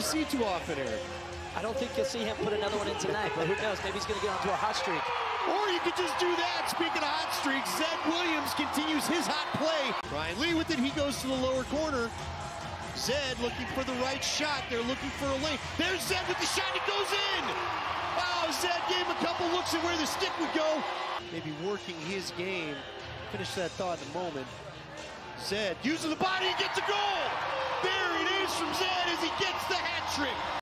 see too often, Eric. I don't think you'll see him put another one in tonight, but who knows? Maybe he's going to get onto a hot streak. Or you could just do that. Speaking of hot streaks, Zed Williams continues his hot play. Ryan Lee with it. He goes to the lower corner. Zed looking for the right shot. They're looking for a lane. There's Zed with the shot. It goes in. Wow, Zed gave him a couple looks at where the stick would go. Maybe working his game. Finish that thought in a moment. Zed using the body and gets a goal. There it is from Zed as he gets the hat trick.